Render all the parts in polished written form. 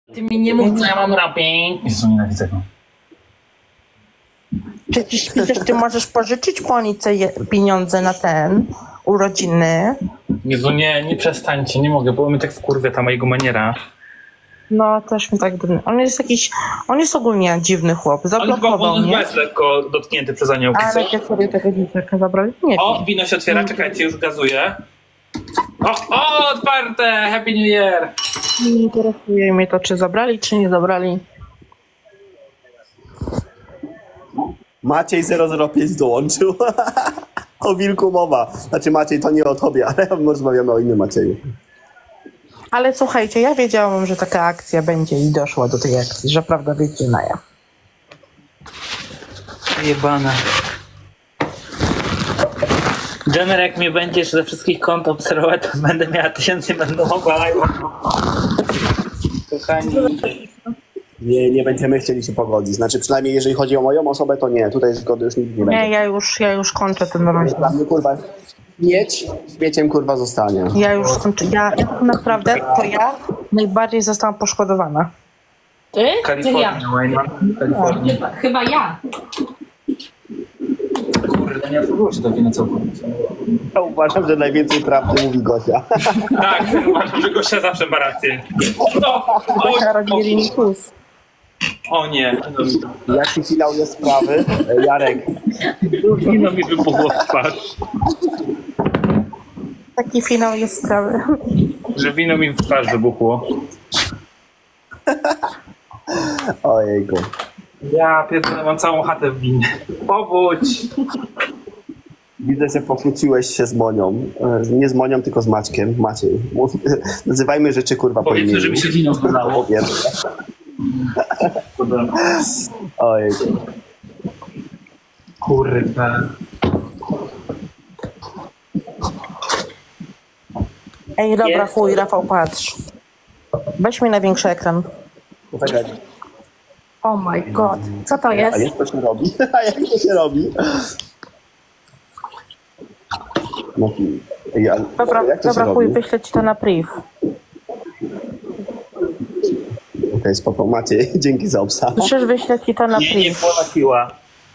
Ty mi nie mów, co ja mam robić. Jezu, nienawidzę go. Przecież widzisz, ty możesz pożyczyć Monice pieniądze na ten urodziny. Jezu, nie przestańcie, nie mogę, bo mnie tak wkurwia ta mojego maniera. No, też mi tak... On jest ogólnie dziwny chłop. Zablokował mnie. On jest lekko dotknięty przez aniołki, Ale co? jak sobie tego dzieciaka zabrali? Nie O, wiem. wino się otwiera, czekajcie, już gazuję. O, otwarte! Happy New Year! Nie interesuje mnie to, czy zabrali, czy nie zabrali. Maciej 005 dołączył. O wilku mowa. Znaczy Maciej, to nie o tobie, ale rozmawiamy o innym Macieju. Ale słuchajcie, ja wiedziałam, że taka akcja będzie i doszła do tej akcji, że prawda wyjdzie na jaw. Jebane. Jenner, jak mnie będziesz ze wszystkich kont obserwować, to będę miała 1000, będę mogła live'a. Kochani. Nie będziemy chcieli się pogodzić. Znaczy przynajmniej jeżeli chodzi o moją osobę, to nie. Tutaj zgody już nigdy nie będzie. Nie, ja już kończę ten rozdział. Dla mnie kurwa śmieciem kurwa zostanie. Ja już skończę. Ja tak naprawdę to ja najbardziej zostałam poszkodowana. Ty? Czy ja? Kalifornia, Wayne. Kalifornia. Chyba ja. Kurde, nie odbyło się to wino całkowicie. Ja uważam, że najwięcej prawdy mówi Gosia. Tak, uważam, że Gosia zawsze ma rację. Gosia robi rinkus. O nie. Jaki finał jest sprawy? Jarek. Wino mi wybuchło w twarz. Taki finał jest sprawy. Że wino mi w twarz wybuchło. Ojejku. Ja pierdolę, mam całą chatę w winie. Powódź! Widzę, że pokłóciłeś się z Monią. Nie z Monią, tylko z Maćkiem. Maciej. Nazywajmy rzeczy kurwa po Powiedzmy, imieniu. że mi się wino zgadało. Ojejku. Kurde. Ej, dobra, chuj, Rafał, patrz. Weź mi na większy ekran. Czekaj. Oh my god. Co to A jest? jak to się robi? A jak to się robi? No, jak to się Dobra, chuj, robi? wyślę ci to na priv. Okej, spoko. Maciej, dzięki za obsah. Przecież wyślę ci to na Nie priv. płaciła.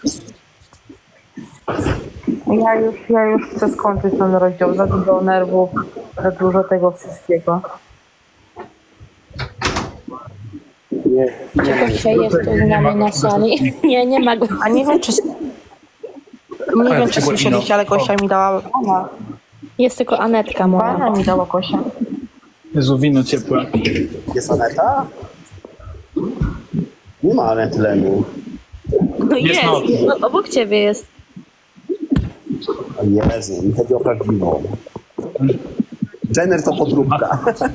Ja już chcę skończyć ten rozdział. Za dużo nerwów, za dużo tego wszystkiego. Gosia jest tu z nami na sali. Nie ma go. A nie wiem, czy słyszeliście, ale Gosia mi dała bana. Jest tylko Anetka Bana moja. mi dała Gosia. Jezu, wino ciepłe. Jest Aneta? Nie ma Anetlenu. No Jest jest. No, obok ciebie jest. O Jezu, mi chodzi o prawdziwą. Jenner to podróbka.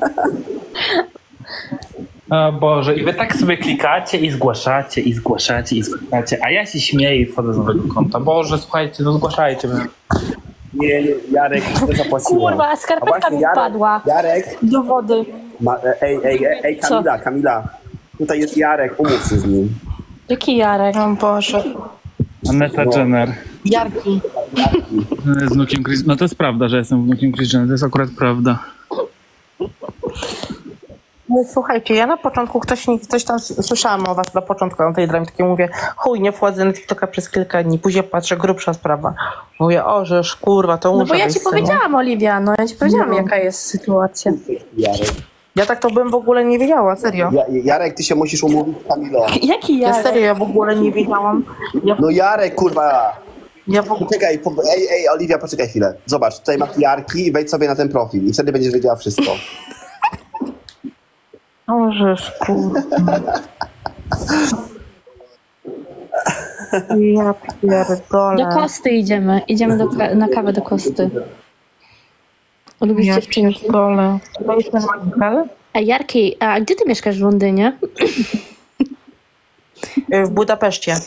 O Boże, i wy tak sobie klikacie i zgłaszacie, i zgłaszacie, i zgłaszacie, a ja się śmieję i wchodzę z nowego konta. Boże, słuchajcie, no zgłaszajcie. Nie, Jarek, nie zapłaciłem. Kurwa, skarpetka mi wpadła. Jarek, Do wody. ej, Kamila. Tutaj jest Jarek, umów się z nim. Jaki Jarek? O Boże. Aneta No. Jenner. Jarki. Z wnukiem Chris. No to jest prawda, że jestem wnukiem Chris Jenner, to jest akurat prawda. No, słuchajcie, ja na początku coś tam słyszałam o was na początku na tej dramie, takie mówię, chuj, nie wchodzę na TikToka przez kilka dni, później patrzę, grubsza sprawa. Mówię, o, żeż kurwa, to muszę No bo ja wejść ci z tym. powiedziałam, Oliwia, no ja ci powiedziałam, jaka jest sytuacja. Jarek. Ja tak to bym w ogóle nie wiedziała, serio. Jarek, ty się musisz umówić z Kamilą. Jaki Ja Jarek? serio, ja w ogóle nie wiedziałam. No Jarek, kurwa. Ja w ogóle... Poczekaj, ej, Oliwia, poczekaj chwilę. Zobacz, tutaj masz Jarki i wejdź sobie na ten profil i wtedy będziesz wiedziała wszystko. O, żeż kurwa. Ja pierdolę. Do Kosty idziemy. Idziemy na kawę do Kosty. Lubisz Ja dziewczynki? pierdolę. To jest ten magical? Ej, Jarki, a gdzie ty mieszkasz w Londynie? W Budapeszcie.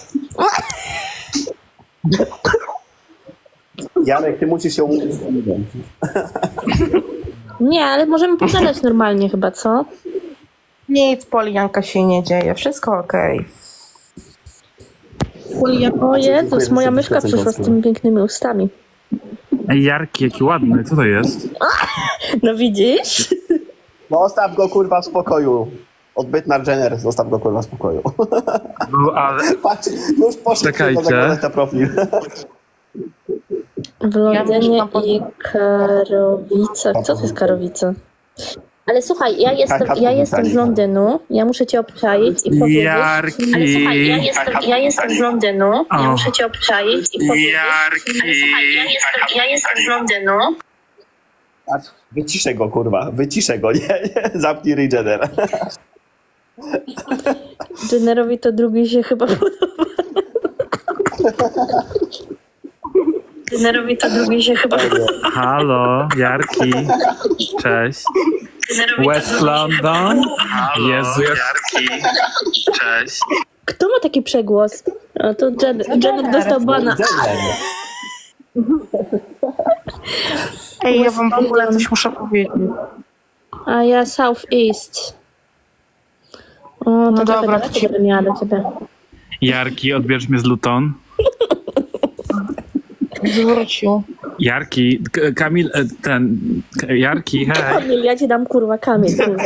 Jarek, ty musisz się umówić z Kamilą. Nie, ale możemy pogadać normalnie chyba, co? Nic, Polianka, się nie dzieje. Wszystko okej. O Jezus, moja myszka przyszła z tymi pięknymi ustami. Ej, Jarki, jaki ładny, co to jest? No widzisz? No, zostaw go, kurwa, w spokoju. Odbytna Jenner, zostaw go kurwa w spokoju. No, ale... Patrz, już poszedł Czekajcie. zaglądać na profil. W Londynie i Karowice. Co to jest Karowice? Ale słuchaj, ja jestem z Londynu, ja muszę cię obczaić i powiedzieć... Jarki. Ale słuchaj, ja jestem z Londynu, ja muszę cię obczaić i powiedzieć... Jarki. Ale słuchaj, ja jestem z Londynu. Patrz, wyciszę go kurwa, wyciszę go, nie? Zamknij ryj Jenner. Jennerowi to drugi się chyba podoba. Jennerowi to drugi się chyba podoba. Halo, Jarki. Cześć. West London. Jezu, Jarki. Cześć. Kto ma taki przegłos? O, to Jenner dostał bana. Ej, ja wam w ogóle coś muszę powiedzieć. A ja South East. O, to No trochę dobra, daleko będę miała do ciebie. Jarki, odbierz mnie z Luton. Zwrócił. Jarki, Kamil, Jarki, hej. Kamil, ja ci dam kurwa Kamil, kurwa.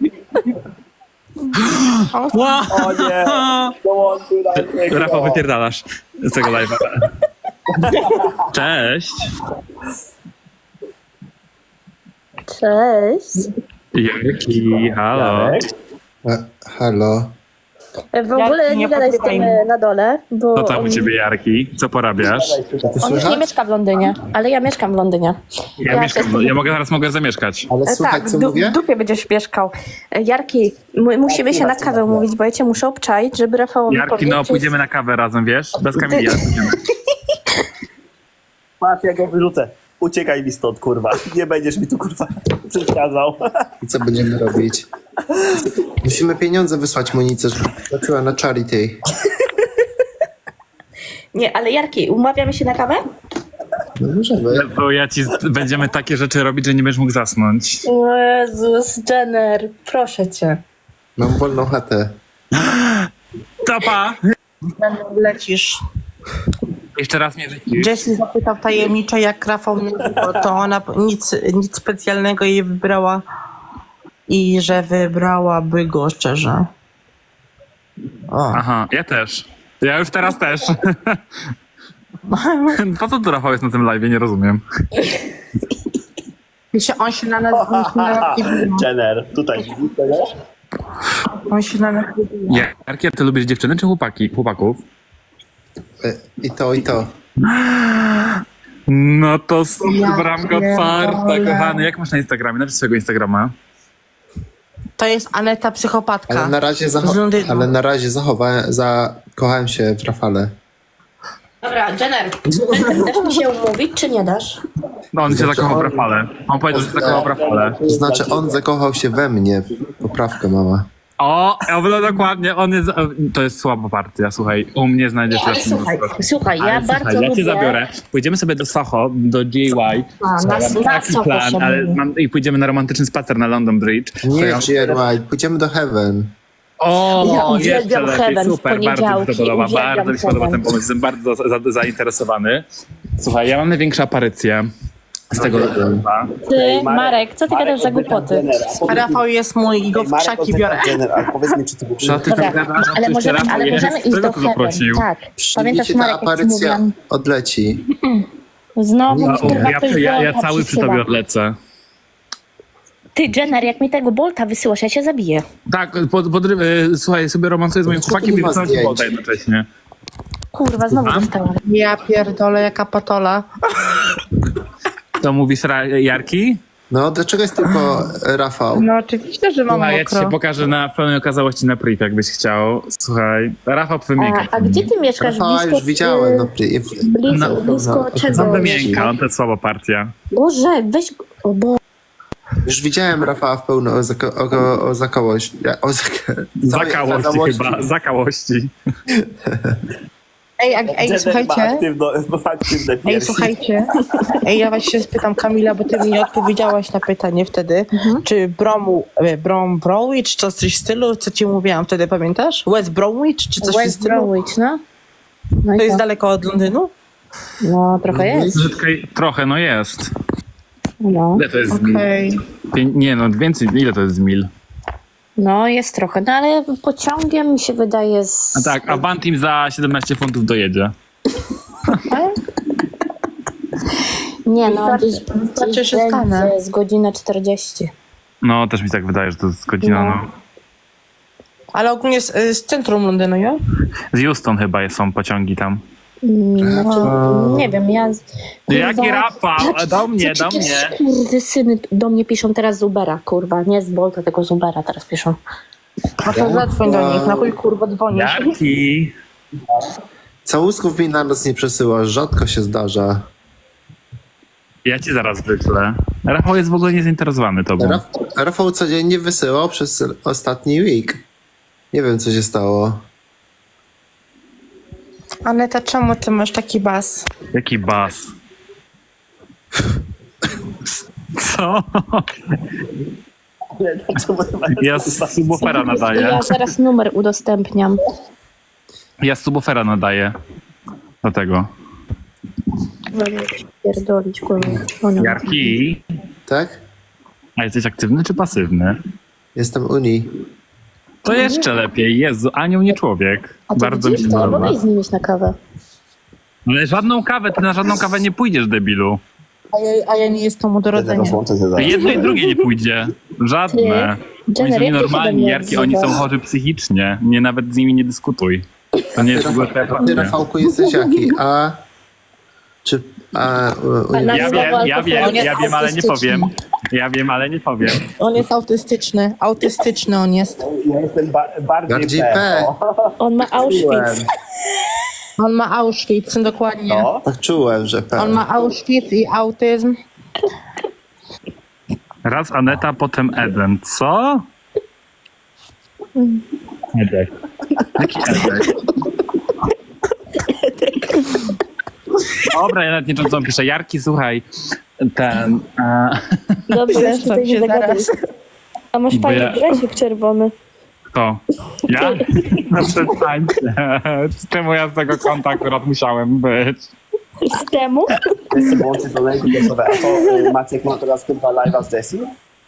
O nie! Dołączył na tego. Rafał, wypierdalasz z tego live'a. Cześć. Cześć. Jarki, halo. Janek? Halo. W ogóle nie gadaj z tym na dole, bo Co tam u ciebie, Jarki? Co porabiasz? A ty on już nie słychać? mieszka w Londynie, ale ja mieszkam w Londynie. Ja mogę zamieszkać. Ale słychać, Tak, co mówię? w dupie będziesz mieszkał. Jarki, musimy się na kawę umówić, bo ja cię muszę obczaić, żeby Rafałowi Jarki, powiedzieć... no pójdziemy na kawę razem, wiesz? Bez Kamila. Patrz, ja go wyrzucę. Uciekaj mi stąd, kurwa. Nie będziesz mi tu, kurwa, przeszkadzał. I co będziemy robić? Musimy pieniądze wysłać Monice, żeby zobaczyła na charity. Nie, ale Jarki, umawiamy się na kawę? No możemy. Bo będziemy takie rzeczy robić, że nie będziesz mógł zasnąć. O Jezus, Jenner, proszę cię. Mam wolną chatę. Topa! Lecisz. Jeszcze raz mnie rzucisz. Jessie zapytał tajemniczo, jak Rafał nie było, to ona nic specjalnego jej wybrała i że wybrałaby go szczerze. O. Aha, ja też. Ja już teraz też. Po co tu Rafał jest na tym live? Nie rozumiem. On się na nas Jenner, tutaj. On się na nas Jarki, a ty lubisz dziewczyny czy chłopaków? I to, i to. No to bramka otwarta, kochany. Jak masz na Instagramie? Napisz swojego Instagrama. To jest Aneta psychopatka. Ale na razie zakochałem się w Rafale. Dobra, Jenner, dasz mi się umówić, czy nie dasz? No on się zakochał w Rafale. On powiedział, że się zakochał w Rafale. To znaczy on zakochał się we mnie. Poprawkę, mama. O, dokładnie, to jest słaba partia, słuchaj. U mnie znajdziesz Ale lepszą słuchaj, ja bardzo ja lubię... cię zabiorę. Pójdziemy sobie do Soho, do GY. Na Soho plan, się ale mówi. i pójdziemy na romantyczny spacer na London Bridge. Nie, GRY, pójdziemy do Heaven. O, Ja uwielbiam jeszcze lepiej, Heaven w super, bardzo mi się poniedziałki, to podoba, uwielbiam bardzo mi się podoba Heaven. ten pomysł, jestem bardzo zainteresowany. Słuchaj, ja mam największą aparycję z tego live'a. Ty, Marek, co ty gadasz za głupoty? A Rafał jest mój i go w krzaki biorę. Jenner, ale powiedz mi, czy ty w ogóle... Co ty Dobra, tam gadasz? ale możemy iść Kto do tu Heaven. zaprosił? Tak, pamiętasz Przyjmijcie, ta Marek, jak ci aparycja mówiłam? odleci. Znowu mi kurwa ktoś Ja Bolta cały przy przysyła. tobie odlecę. Ty, Jenner, jak mi tego Bolta wysyłasz, ja cię zabiję. Tak, słuchaj, sobie romansuję z moim Co tu chłopakiem nie i ma wysyłam ci zdjęć? Bolta jednocześnie. Kurwa, znowu dostałam. Ja pierdolę, jaka patola. To mówisz Jarki? No, dlaczego jest tylko Rafał? No oczywiście, że mam Słuchaj, ja ci się mokro. pokażę na pełnej okazałości na priv, jakbyś chciał. Słuchaj, Rafał wymięka. A gdzie ty mieszkasz? Rafała już widziałem. No, Blisko czego No wymięka, mieszkasz? on to jest słaba partia. Boże, weź... O Boże. już widziałem Rafała w pełno o zakałości. Zakałości chyba, zakałości. Ej, Jenner ma słuchajcie. aktywne Ej, piersi. słuchajcie. Ej, ja właśnie spytam Kamila, bo ty mi nie odpowiedziałaś na pytanie wtedy. Czy Bromwich, czy coś w stylu, co ci mówiłam wtedy, pamiętasz? West Bromwich, czy coś w West stylu? Bromwich, no. No, To i jest co? daleko od Londynu? No, trochę jest. Trochę, no jest. No. Ile to jest z mil? Okej. Nie no, więcej, ile to jest z mil? No, jest trochę, no ale pociągiem mi się wydaje A tak, a Bantim za 17 funtów dojedzie. Nie, no, Wystarczy, że będzie stanę. z godziny 40. No, też mi tak wydaje, że to jest godzina, No. no. Ale ogólnie z centrum Londynu, ja? Z Houston chyba są pociągi tam. Znaczy, nie wiem, ja... Jaki Rafał? Do mnie. Kurde, syny do mnie piszą teraz z Ubera, kurwa. Nie z Bolta, tylko z Ubera teraz piszą. No to zadzwoń do nich, na chuj kurwa dzwonisz. Jarki. Całusków mi na noc nie przesyłasz, rzadko się zdarza. Ja ci zaraz wyślę. Rafał jest w ogóle niezainteresowany tobą. Rafał codziennie wysyłał przez ostatni week. Nie wiem, co się stało. Aneta, czemu ty masz taki bas? Jaki bas. Co? Ja z subwoofera nadaję. Ja zaraz numer udostępniam. Ja z subwoofera nadaję. Do tego. Pierdolić, kurwa. Jarki, Tak? a jesteś aktywny czy pasywny? Jestem Unii. To jeszcze lepiej. Jezu, anioł nie człowiek. A to Bardzo mi się widzisz, to albo podoba. wyjść z nim iść na kawę. Ale żadną kawę, ty na żadną kawę nie pójdziesz, debilu. A ja nie jestem mu do rodzenia. Rozłączę się zaraz. Jedno i drugie nie pójdzie. Żadne. Oni są Jenner, jak ty się do nienormalni, mnie Jarki, oni są odzywasz? chorzy psychicznie. Nie, nawet z nimi nie dyskutuj. To nie jest w ogóle twoja Ty, kwestia. Rafałku, jesteś jaki? A... Czy... A... Ja wiem, ale nie powiem. Ja wiem, ale nie powiem. On jest autystyczny. Autystyczny on jest. Ja jestem Bardziej P. On ma Auschwitz. On ma Auschwitz, dokładnie. No. Tak czułem, że P. On ma Auschwitz i autyzm. Raz Aneta, potem Eden. Co? Edek. Jaki Edek? Dobra, ja nawet nie wiem, co on pisze. Jarki, słuchaj, ten... Dobrze, już tutaj nie zagadaj. zaraz. A masz Bo fajny ja- dresik czerwony. Kto? Ja? No przestańcie. Czemu ja z tego konta akurat musiałem być? Z temu? Chcę włączyć do lejku głosowe. A to Maciek ma teraz chyba live'a z Jessie?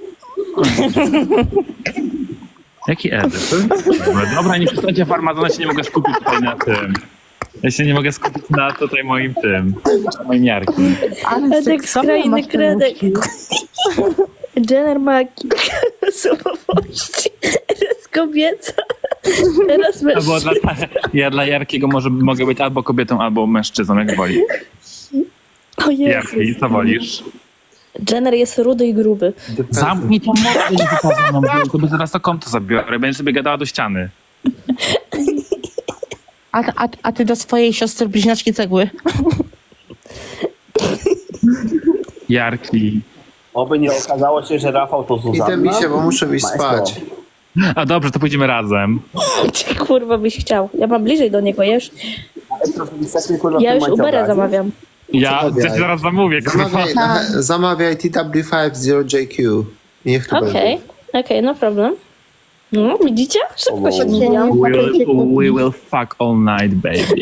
Jaki Edek? Dobra, nie przestańcie farmazona, się nie mogę skupić tutaj na tym. Ja się nie mogę skupić na tutaj moim tym. Moim Jarki. Edek z krainy kredek. Jenner ma kilka osobowości. Raz kobieca, teraz No bo mężczyzna. ja dla Jarkiego mogę być albo kobietą, albo mężczyzną, jak woli. O Jezu. Jarki, co wolisz? Jenner jest rudy i gruby. Zamknij tą mordę niewykazaną, to by zaraz to konto zabiorę. Będziesz sobie gadała do ściany. A ty do swojej siostry bliźniaczki cegły. Jarki. Oby nie okazało się, że Rafał to Zuzanna. Idę mi się, bo muszę iść spać. A dobrze, to pójdziemy razem. Ty kurwa byś chciał. Ja mam bliżej do niego, ja już Ubera zamawiam. Ja Zamawiaj. coś zaraz zamówię, kurwa. Zamawiaj TW50JQ. Niech tu będzie. Okej, no problem. No, widzicie? Szybko się mówiłam. We will fuck all night, baby.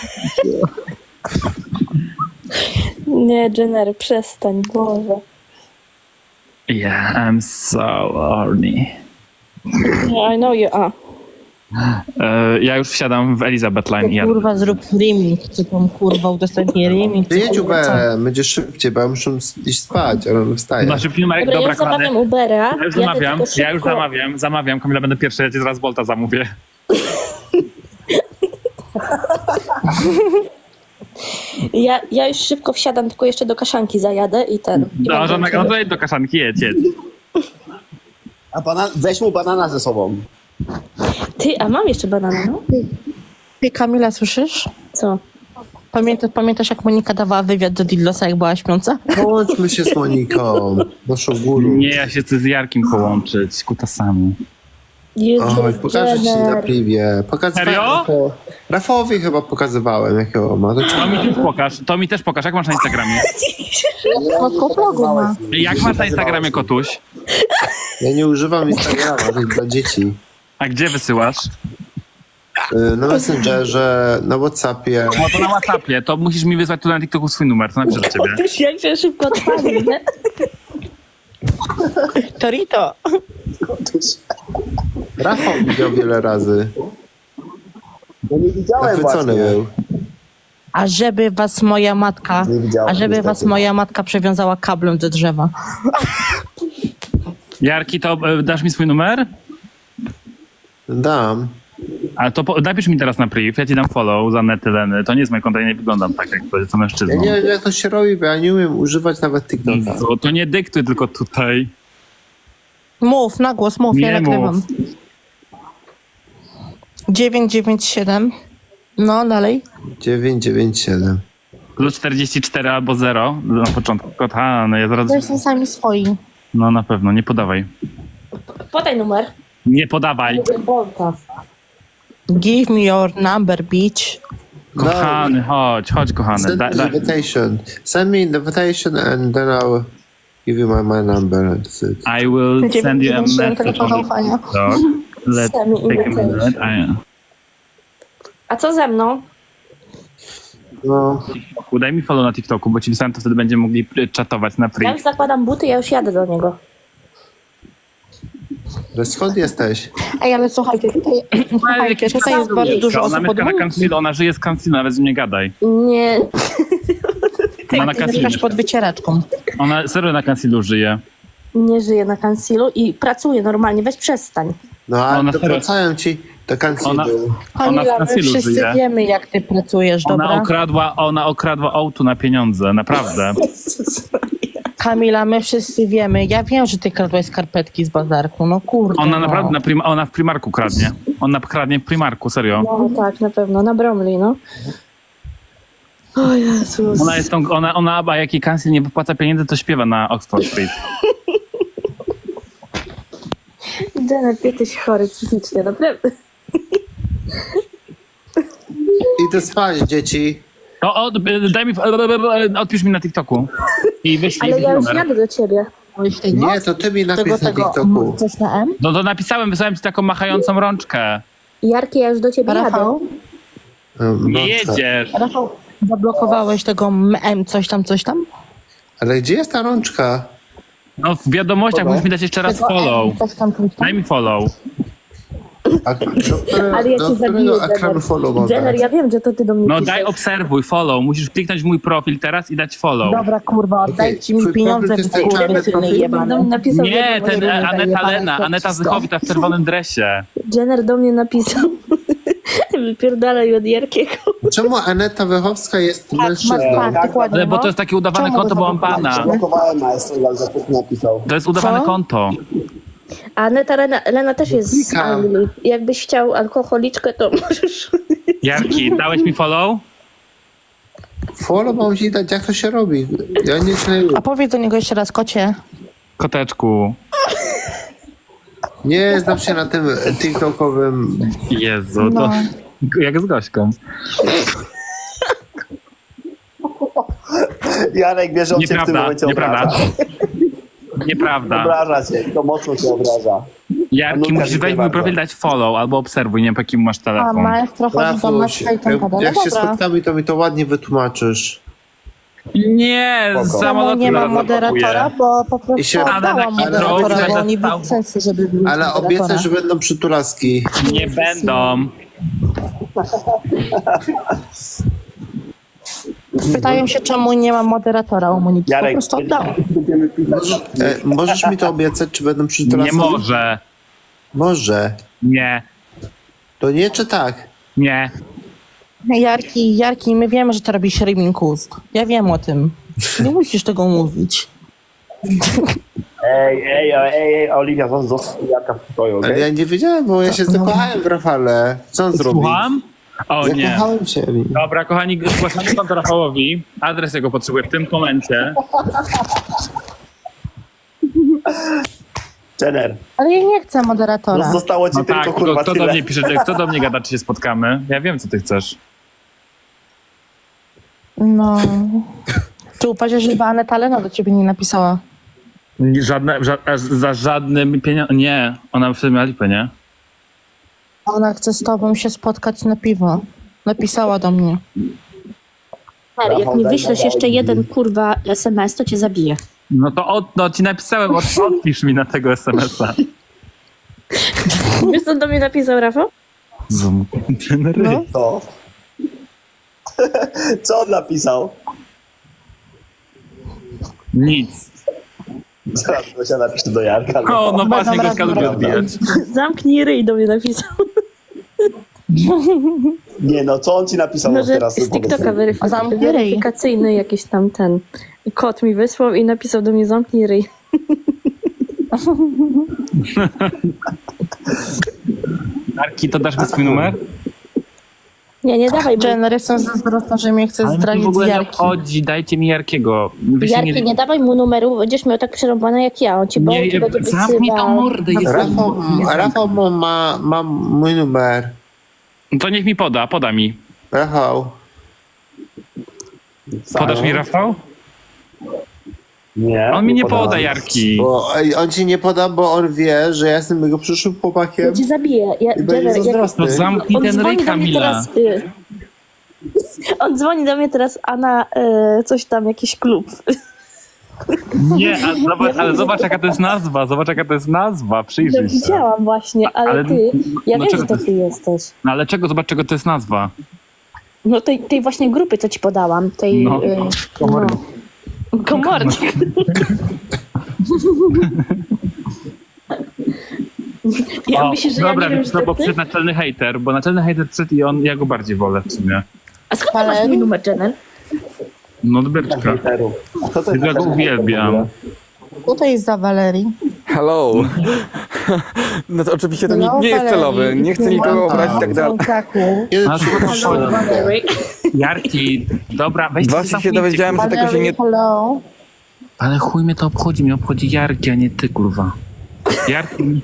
Nie, Jenner, przestań, Boże. Yeah, I'm so horny. Yeah, I know you are. Ja już wsiadam w Elizabeth Line i jadę. Kurwa, zrób remix. Czy tam kurwa udostępnię remix? Ty jedź Uberem, będzie szybciej, bo ja muszę iść spać, a on wstaje. Na szybki numerek, Dobra, ja dobra, już zamawiam kochany. Ubera. Ja już jadę zamawiam, tylko ja już szybko. zamawiam. Kamila, będę pierwszy, ja cię zaraz Bolta zamówię. Ja już szybko wsiadam, tylko jeszcze do Kaszanki zajadę i ten. I No, będę żadnego, ciebie. no to jedź do Kaszanki, jedź. A weź mu banana ze sobą. Ty, a mam jeszcze banana, no? Ty, Kamila, słyszysz? Co? Pamiętasz, jak Monika dawała wywiad do Dillosa, jak była śpiąca? Połączmy się z Moniką, naszą górą. Nie, ja się chcę z Jarkiem połączyć, kutasami. Jezu, Oj, pokażę ci na Jenner. piwie. Pokazywałem Serio? Rafałowi chyba pokazywałem, jakiego ma. To mi też pokaż, jak masz na Instagramie? Kotko progu ma. Jak masz na Instagramie, kotuś? Ja nie używam Instagrama, to jest dla dzieci. A gdzie wysyłasz? Na Messengerze, na Whatsappie. No to na WhatsAppie, to musisz mi wysłać tu na TikToku swój numer, to napiszę do ciebie. Jak się szybko odpali, nie? Torito. Rafał widział wiele razy. No nie widziałem Zachwycony właśnie. był. A żeby was moja matka, Nie widziałem, niestety. przywiązała kablem do drzewa. Jarki, to dasz mi swój numer? Dam. A to napisz mi teraz na priv, ja ci dam follow za Netyleny. To nie jest moje konto, ja nie wyglądam tak, jak to co Ja mężczyzną. nie wiem, jak to się robi, bo ja nie umiem używać nawet TikToka. To nie dyktuj tylko tutaj. Mów, na głos, mów, ja Nie nagrywam. mów. 997. No, dalej. 997. Plus 44 albo 0 na początku. No ja zaraz... To są sami swoi. No na pewno, nie podawaj. Podaj numer. Nie podawaj. Give me your number, bitch. Kochany, chodź kochany. Send me the invitation. Send me the invitation and then I'll give you my number. That's it. I will send you a 997 message telefon on zaufania. TikTok. Let's Send me take a invitation. minute. A co ze mną? No, Daj mi follow na TikToku, bo ci wysłałem, to wtedy będziemy mogli czatować na Ja priv. już zakładam buty, ja już jadę do niego. ale skąd jesteś? Ej, ale słuchajcie, tutaj jest bardzo dużo Ona osób mieszka na od Cancelo, ona żyje z Cancelo, nawet z mnie gadaj. Nie. Ona na Ty Cancelo mieszkasz pod wycieraczką. Ona serio na Cancelu żyje. Nie żyję na Concealu i pracuję normalnie, weź przestań. No, ale Ona dopłacają ci do kancelu. Ona Kamila, z my Concealu wszyscy żyje. wiemy, jak ty pracujesz, dobra? Ona okradła autu na pieniądze, naprawdę. Kamila, my wszyscy wiemy. Ja wiem, że ty kradłaś skarpetki z bazarku, no kurde. Ona no. naprawdę, ona w Primarku kradnie. Ona kradnie w Primarku, serio. No tak, na pewno, na Bromley, no. O Jezus. Ona jest a jak jej Cancel nie wypłaca pieniędzy, to śpiewa na Oxford Street. Janet, ty jesteś chory psychicznie, naprawdę. Idę spać, dzieci. To daj mi, odpisz mi na TikToku. I wyślij Ale ja już numer. jadę do ciebie. Nie, to ty mi napisz na TikToku. Coś na M? No to wysłałem ci taką machającą rączkę. Jarki, ja już do ciebie jadę. Rafał? Nie jedziesz. Rafał, zablokowałeś tego M coś tam? Ale gdzie jest ta rączka? No w wiadomościach musisz mi dać jeszcze raz Tego follow. M, coś tam. Daj mi follow. Ale ja cię zabiję, ekranu Jenner. follow mam Jenner, dać? ja wiem, że to ty do mnie No piszesz. daj obserwuj, follow. Musisz kliknąć w mój profil teraz i dać follow. Dobra, kurwa, oddajcie mi Twój pieniądze, profil to wy jest ten kurwy czarny syny profil? jebane. Do mnie napisał Nie, wiadomość. ten Jenner, Aneta jebane, Lena, to Aneta czysto. Zychowita w czerwonym dresie. Jenner do mnie napisał. Wypierdalaj od Jarkiego. Czemu Aneta Wychowska jest Tak, mężczyzną? tak, dokładnie. Ale bo no. to jest takie udawane Czemu konto, bo mam zablokowaliście? pana. Blokowałem maestro, jak za napisał. To jest udawane Co? konto. A Aneta Lena też jest z Klikam. Anglii. Jakbyś chciał alkoholiczkę, to możesz... Jarki, dałeś mi follow? Follow mam ci dać, jak to się robi? Ja nie znajduję. A powiedz do niego jeszcze raz, kocie. Koteczku. Nie znam się na tym TikTokowym. Jezu, to No. jak z Gośką. Jarek wie, że on cię w tym Nieprawda, momencie nieprawda. obraża. Nieprawda. Obraża cię, to mocno cię obraża. Jarki, Anutka, musisz dziękuję wejść w mój bardzo. profil, dać follow albo obserwuj, nie wiem, po jakim masz A telefon. maestro chodzi do Rafuś, matka i ten gada. No jak się dobra. spotkamy, to mi to ładnie wytłumaczysz. Nie, z Spoko. Czemu samolotu nie ma zaraz moderatora, zapakuję. bo po I prostu się- oddałam Ale moderatora, na bo nie stał. było sensu, żeby był Ale moderatora. obiecaj, że będą przytulaski. Nie będą. Pytają się, czemu nie ma moderatora u Moniki. Po Jarek, prostu oddałam. będziemy pisać. Możesz mi to obiecać, czy będą przytulaski? Nie może. Może. Nie. To nie, czy tak? Nie. Jarki, my wiemy, że ty robisz rimming ust. Ja wiem o tym. Nie musisz tego mówić. Ej, Oliwia, zostaw Jarka w pokoju, Ale okej? ja nie wiedziałem, bo ja się zakochałem w Rafale. Co on zrobił? Słucham? O nie. Zakochałem się w nim. Dobra, kochani, zgłaszamy konto Rafałowi. Adres jego potrzebuję w tym momencie. Jenner, Ale ja nie chcę moderatora. no zostało ci No tylko tak, kurwa kto do tyle. mnie pisze, kto do mnie gada, czy się spotkamy? Ja wiem, co ty chcesz. No. Czy upatrzysz, żeby Aneta Lena do ciebie nie napisała? Za żadnym pieniądzem. Nie, ona wtedy miała lipę, nie? Ona chce z tobą się spotkać na piwo. Napisała do mnie. Jak mi wyślesz jeszcze jeden kurwa SMS, to cię zabiję. No to ci napisałem, odpisz mi na tego SMS-a. Wiesz, co do mnie napisał Rafał? Zamknięty ryj. No. Co? Co on napisał? Nic. Zaraz Gosia napisze do Jarka. O, no właśnie, Będą Gośka lubi razem odbijać. Zamknij ryj, do mnie napisał. Nie no, co on ci napisał No, że teraz? z TikToka A zamknij ryj. weryfikacyjny jakiś tam ten kod mi wysłał i napisał do mnie zamknij ryj. Arki, to dasz mi swój numer? Nie dawaj, bo Jenner, jestem zazdrosna, że mnie chce Ale mnie w zdradzić z ogóle nie Jarki. obchodzi, dajcie mi Jarkiego. Wy się Jarki, nie dawaj mu numeru, będziesz miał tak przerąbane jak ja. On ci Nie, będzie zamknij tą wysyłał. mordę. Rafał ma mój numer. To niech mi poda mi. Rafał. Podasz mi, Rafał? Nie. On mi nie podam. poda, Jarki. Bo on ci nie poda, bo on wie, że ja jestem jego przyszłym chłopakiem Ja cię zabiję. i będzie zazdrosny. To zamknij On ten ryj, dzwoni do mnie Kamila. teraz. On dzwoni do mnie teraz, a na coś tam, jakiś klub. Nie, ale zobacz jaka to jest nazwa. Zobacz jaka to jest nazwa. No, Przyjrzyj się. widziałam właśnie, ale ty, ja no wiem, czego że to to ty jesteś. No ale czego? Zobacz czego to jest nazwa. No tej właśnie grupy, co ci podałam. Tej, No. komornik. Komornik. Ja myślę, że dobra, ja nie wiem, więc no, że bo ty... przyszedł naczelny hejter, bo naczelny hejter przyszedł i ja go bardziej wolę w sumie. A skąd ty masz mój numer, Jenner? No dobreczka. Hejterów. A co to jest Ja go uwielbiam. Tutaj jest za Valerii. Hello. No to oczywiście to No, nie jest Valerii. celowy. Nie chcę nikogo obrazić i tak dalej. Kiedy A, przychodzi Valerie. Jarki, dobra, weź Właśnie się dowiedziałem, że tego się nie... Hello. Ale chuj mnie to obchodzi, mnie obchodzi Jarki, a nie ty, kurwa. Jarki.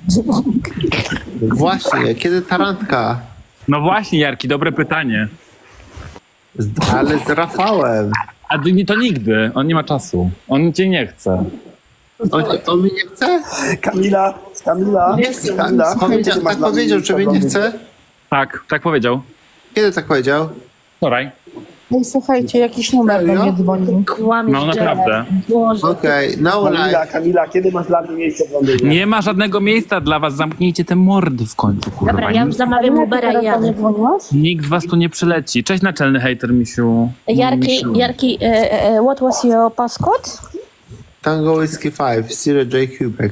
Właśnie, kiedy tarantka? No właśnie, Jarki, dobre pytanie. Ale z Rafałem. A to nigdy, on nie ma czasu. On cię nie chce. On mi nie chce? Kamila. Nie chce. Tak powiedział, że mnie nie chce? Tak powiedział. Kiedy tak powiedział? Wczoraj. Ej, słuchajcie, jakiś numer do mnie dzwoni. Kłamiesz, No naprawdę. Jenner. Boże. Okej, no Kamila, kiedy masz dla mnie miejsce w Londynie? Nie ma żadnego miejsca dla was, zamknijcie te mordy w końcu, kurwa. Dobra, ja już zamawiam Ubera i jadę. Nikt z was tu nie przyleci. Cześć naczelny hejter, misiu. Jarki, what was your passcode? Tango Whiskey 5, Sierra J. Quebec.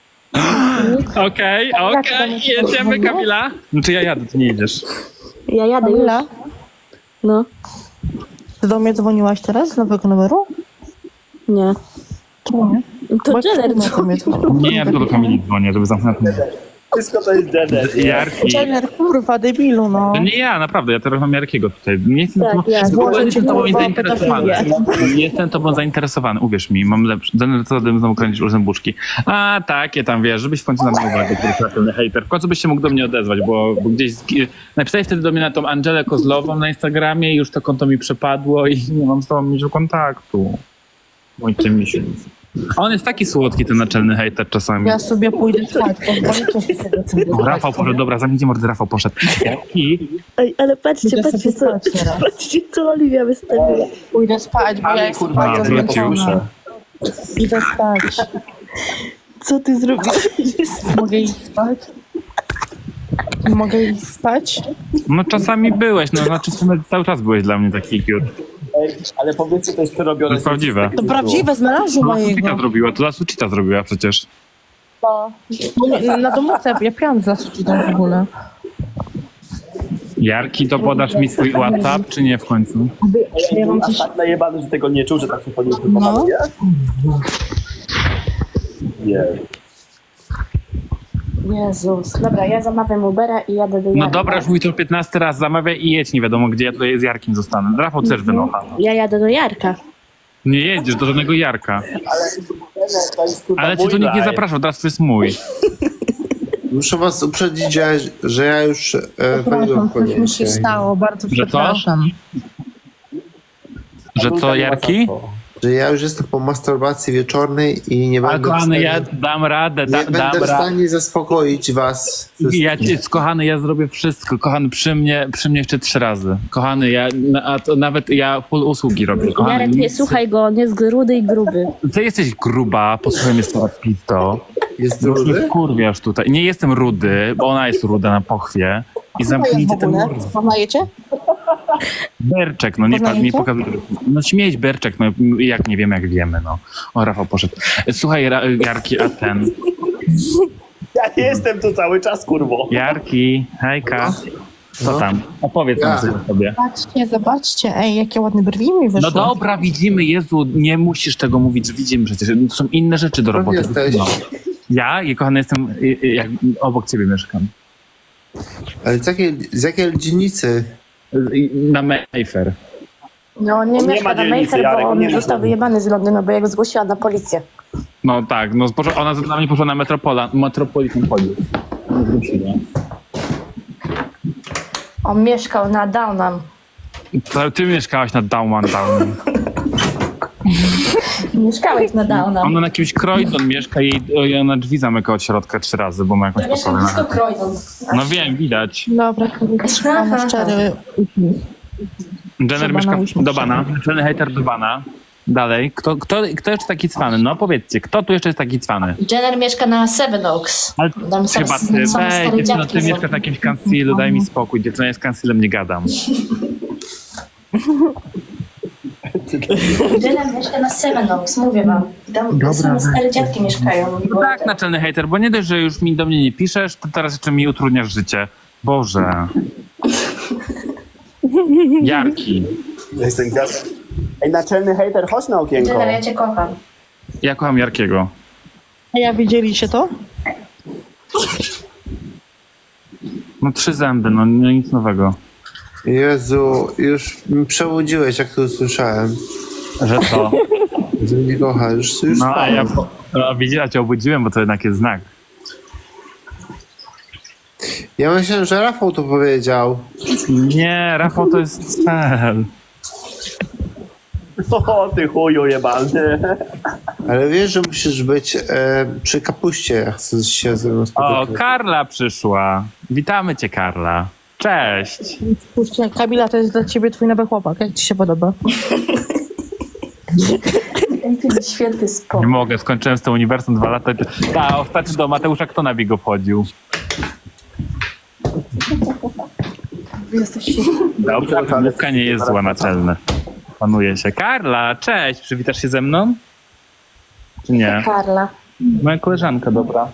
Okej, jedziemy, Kamila. Znaczy ja jadę, ty nie jedziesz. Ja jadę już. Kamila, No, ty do mnie dzwoniłaś teraz z nowego numeru? nie. Czemu nie? To Bo Jenner czemu do mnie dzwonił? Nie, ja tylko do Kamili dzwonię, żeby zamknąć. Wszystko to jest Jenner. Jarki. Jenner, kurwa, debilu, no. To nie ja, naprawdę, ja teraz mam Jarkiego tutaj. Nie jestem Tak, tobą, ja. w ogóle Włożę jestem cię, tobą kurwa, zainteresowany. Nie jestem tobą zainteresowany, uwierz mi, mam lepszy. Co bym znowu kręcić różne buczki. A takie tam, wiesz, żebyś w końcu na mnie uwagę, który hejter. W końcu byś się mógł do mnie odezwać, bo gdzieś... Napisałeś wtedy do mnie na tą Angelę Kozlową na Instagramie i już to konto mi przepadło i nie mam z tobą mieć kontaktu. Mój ty misiu. A on jest taki słodki, ten naczelny hejter czasami. Ja sobie pójdę spać, pozwolicie sobie sobie. O, Rafał poszedł, dobra, zamknijcie mordy, Rafał poszedł. Jaki? Ej, ale patrzcie, Idę patrzcie, sobie co, spać teraz. patrzcie, co Oliwia wystawiła. Pójdę spać, bo ja jestem kurwa, bardzo wrócił. zmęczona. Idę spać. Co ty zrobiłeś? Mogę iść spać? Mogę iść spać? No czasami byłeś, no znaczy w sumie cały czas byłeś dla mnie taki cute. Ale powiedzcie, to jest to robione. To jest prawdziwe. To prawdziwe z melanżu To mojego. Lasucita zrobiła, to Lasucita zrobiła przecież. Na domówce, ja piłam z Lasucitą w ogóle. Jarki, to podasz mi swój WhatsApp, czy nie w końcu? Ja mam Aż coś... tak najebany, że tego nie czuł, że tak się podniósł. No. Nie. Jezus. Dobra, ja zamawiam Ubera i jadę do No Jarka. dobra, już mój to 15 raz zamawiaj i jedź, nie wiadomo gdzie, ja tutaj z Jarkiem zostanę. Rafał też wynocha. Ja jadę do Jarka. Nie jedziesz do żadnego Jarka. To jest kurwa Ale cię mój tu nikt nie live. zapraszał, teraz to jest mój. Muszę was uprzedzić, że ja już waliłem Przepraszam, coś mi się dzisiaj. stało, bardzo Że co? przepraszam. Że co, Jarki? Że ja już jestem po masturbacji wieczornej i nie A będę w kochany, stanie, ja dam radę, nie dam będę w radę. stanie zaspokoić was. Ja cię, kochany, ja zrobię wszystko. Kochany, przy mnie jeszcze 3 razy. Kochany, a to nawet ja full usługi robię. Kochany, Jarek, nie słuchaj go, on jest grudy i gruby. Ty jesteś gruba, posłuchaj mnie z pizdo. Jest Już mnie rudy? wkurwiasz tutaj. Nie jestem rudy, bo ona jest ruda na pochwie. I zamknijcie ten mur. Poznajecie? Berczek, no nie Poznajecie? pokazuj. No śmieć Berczek, no jak nie wiemy, jak wiemy, no. O, Rafał poszedł. Słuchaj, Jarki, a ten... Ja jestem tu cały czas, kurwo. Jarki, hejka. Co No. tam? Opowiedz nam coś o sobie. Zobaczcie, ej, jakie ładne brwi mi wyszły. No dobra, widzimy, Jezu, nie musisz tego mówić, że widzimy przecież. To są inne rzeczy do roboty. jesteś? No. Ja, kochany, jestem, jak obok ciebie mieszkam. Ale z jakiej dzielnicy? Na Mayfair. No nie On nie mieszka ma na dzielnicy, Mayfair, Jarek, bo on nie on ma został dzielnicy. wyjebany z Londynu, bo ja go zgłosiłam na policję. No tak, no ona za mnie poszła na Metropolitan Police. No, zgłosiła. On mieszkał na Downham. To ty mieszkałaś na Downtown. Mieszkałeś na Downham. Ona na jakimś Croydon mieszka i ona drzwi zamyka od środka 3 razy, bo ma jakąś Ja mieszkam podporę. blisko Croydon. No wiem, widać. Dobra, trzymam szczery uśmiech. Jenner Trzeba mieszka na uśmiech do bana. Czarny hater do bana. Dalej. Kto jeszcze taki cwany? No powiedzcie, kto tu jeszcze jest taki cwany? Jenner mieszka na Seven Oaks. Ale Tam są- chyba są ty, stare weź, dziewczyno, dziadki ty są. mieszkasz w jakimś concealu, daj mi spokój. Dziewczyna jest concealem, nie gadam. Jenner mieszka na Seven Oaks, mówię wam. Tam same stare dziadki mieszkają. No tak, naczelny hater, bo nie dość, że już do mnie nie piszesz, to teraz jeszcze mi utrudniasz życie. Boże. Jarki. Jestem gwiazdą. Ej, naczelny hejter, chodź na okienko. Jenner, ja cię kocham. Ja kocham Jarkiego. A ja widzieliście to? No 3 zęby, no nic nowego. Jezu, już mi przebudziłeś, jak to usłyszałem. Że co? Że mnie kocha, już No a ja spałem. widzisz, a cię obudziłem, bo to jednak jest znak. Ja myślałem, że Rafał to powiedział. Nie, Rafał to jest cel. O, ty chuju jebany. Ale wiesz, że musisz być przy kapuście, jak chcesz się ze mną O, spotkać. Karla przyszła. Witamy cię, Karla. Cześć. Spójrzcie, Kamila, to jest dla ciebie twój nowy chłopak. Jak ci się podoba? Święty Nie spokój. mogę, skończyłem z tym uniwersum 2 lata. Ostatnio do Mateusza kto na bigo wchodził? Dobrze, wymówka nie jest zła, naczelne. Panuje się. Karla, cześć, przywitasz się ze mną? Czy nie? Karla. Moja koleżanka, dobra.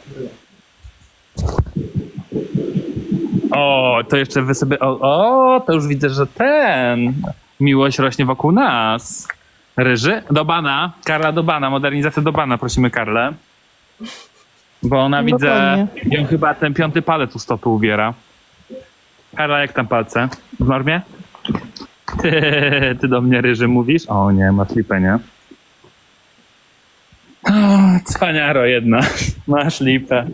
O, to jeszcze wy sobie... to już widzę, że miłość rośnie wokół nas. Ryży? Do bana. Karla do bana. Modernizacja do bana. Prosimy Karlę. Bo ona, widzę, ją chyba ten 5. palec u stopy uwiera. Karla, jak tam palce? W normie? Ty do mnie, Ryży, mówisz? O nie, masz lipę, nie? O, cwaniaro jedna. Masz lipę.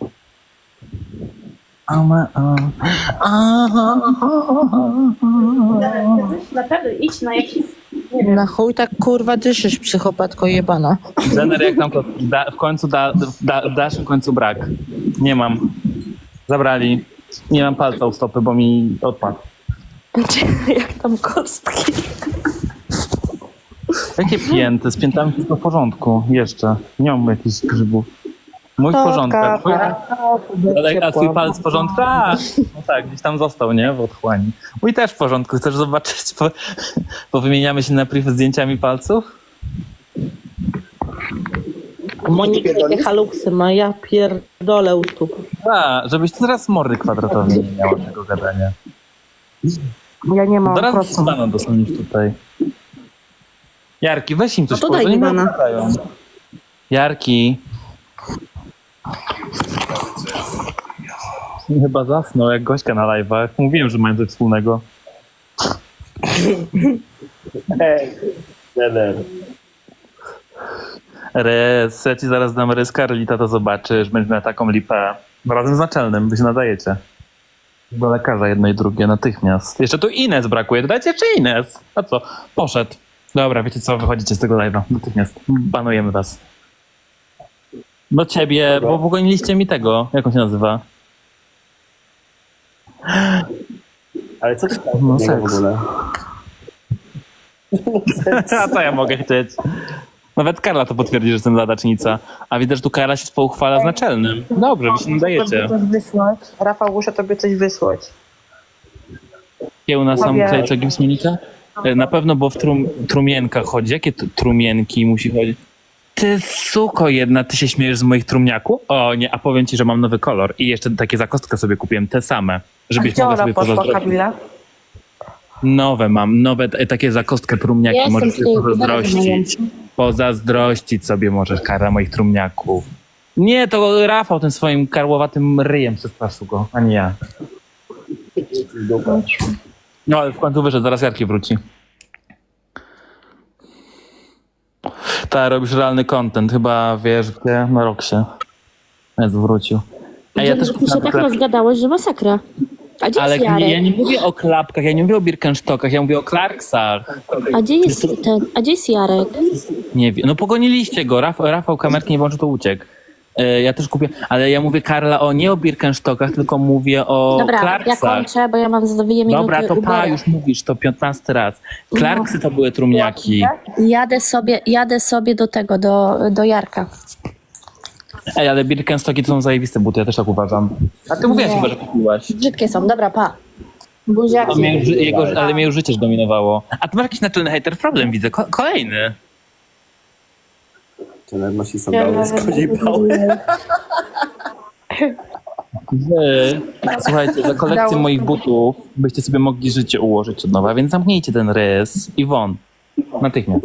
Naprawdę idź na jakiś... Na chuj tak kurwa dyszysz, psychopatko jebana. Jenner, jak tam to w końcu w dalszym końcu brak. Nie mam. Zabrali. Nie mam palca u stopy, bo mi odpadł. Jak tam kostki. Jakie pięty? Z piętami wszystko w porządku. Jeszcze. Nie mam jakichś grzybów. Mój w porządku. A twój palec w porządku? No tak, gdzieś tam został, nie? W otchłani. Mój też w porządku. Chcesz zobaczyć? Powymieniamy się na priv zdjęciami palców? Monika jakie haluksy ma, ja pierdolę u stóp. Żebyś ty teraz mordy kwadratowej nie miała tego gadania. Ja nie mam Zaraz prosto. Bana dostaniesz tutaj. Jarki, weź im coś No to daj powiedz, mi oni bana. opowiadają. Jarki. Chyba zasnął jak Gośka na live'ach. Mówiłem, że mają coś wspólnego. Ej, Jenner. Rez, ja ci zaraz dam rez Karlita, to zobaczysz. Będziemy miał taką lipę. Razem z naczelnym, wy się nadajecie. Do lekarza jedno i drugie natychmiast. Jeszcze tu Ines brakuje. Dajcie jeszcze Ines. A co? Poszedł. Dobra, wiecie co? Wychodzicie z tego live'a. Natychmiast. Banujemy was. Do ciebie, bo pogoniliście mi tego. Jak on się nazywa? Ale co ty No, w seks. ogóle? A co ja mogę chcieć? Nawet Karla to potwierdzi, że jestem ladacznica. A widać, że tu Karla się pouchwala z naczelnym. Dobrze, wy się nadajecie. Rafał, muszę tobie coś wysłać. Jakie u nas są tutaj co gimsmonika? Na pewno, bo w trumienkach chodzi. Jakie trumienki musi chodzić? Ty suko jedna, ty się śmiejesz z moich trumniaków? O nie, a powiem ci, że mam nowy kolor. I jeszcze takie zakostkę sobie kupiłem, te same. Żebyś mogła sobie pozazdrościć. Nowe mam, nowe takie zakostkę trumniaki. Ja możesz sobie jestem pozazdrościć. Pozazdrościć sobie możesz, Karla, moich trumniaków. Nie, to Rafał tym swoim karłowatym ryjem przestraszył go, a nie ja. No ale w końcu wyszedł, zaraz Jarki wróci. Tak, robisz realny content, chyba wiesz gdzie? Na Roxie. Jest wrócił. A ja też Ty się tak rozgadałeś, że masakra. A gdzie ale jest Jarek? ja nie mówię o klapkach, ja nie mówię o Birkenstockach, ja mówię o Clarksach. A gdzie jest Jarek? Nie wiem, no pogoniliście go, Rafał kamerki nie włączył, to uciekł. Ja też kupię, ale ja mówię, Karla, nie o Birkenstockach, tylko mówię o Dobra, Clarksach. ja kończę, bo ja mam za 2 minuty. Dobra, to Ubera. już mówisz, to 15 raz. Clarksy to były trumniaki. Jadę sobie do tego, do Jarka. Ej, ale Birkenstocki to są zajebiste buty, ja też tak uważam. A ty mówiłaś chyba, że kupiłaś. Brzydkie są, dobra, pa. Buziaki. Ale mnie już życie zdominowało. A ty masz jakiś naczelny hater problem, widzę. Kolejny. Ten nosi sandały z koziej pały. Wy, słuchajcie, za kolekcję moich butów byście sobie mogli życie ułożyć od nowa, więc zamknijcie ten rys i won. Natychmiast.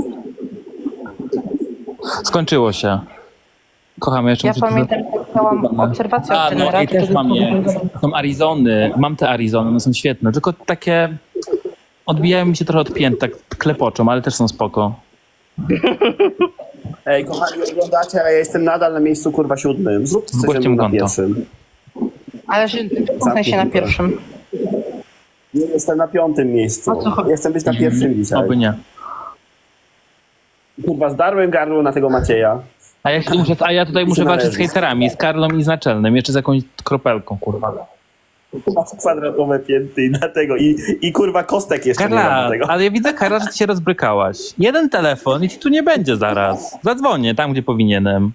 Skończyło się. Kocham, jeszcze Ja muszę... pamiętam, jak miałam obserwację od no trenera. i też mam je. Są Arizony. Mam te Arizony, one są świetne. Tylko takie odbijają mi się trochę od pięt, tak klepoczą, ale też są spoko. Ej, kochani, oglądacie, a ja jestem nadal na miejscu, kurwa, 7. Zrób coś Zgłoście ze mu mną na konto. pierwszym. Ale że zamknę się na pierwszym. Nie, jestem na 5. miejscu. O co chodzi? Ja chcę być na pierwszym dzisiaj. Oby nie. Kurwa, zdarłem gardło na tego Macieja. A ja tutaj muszę walczyć z hejterami, z Karlą i z Naczelnym. Jeszcze z jakąś kropelką, kurwa. Masz kwadratowe pięty i dlatego. I kurwa kostek jeszcze nie ma Karla, do tego. ale ja widzę, Karla, że ty się rozbrykałaś. Jeden telefon i ci tu nie będzie zaraz. Zadzwonię tam, gdzie powinienem.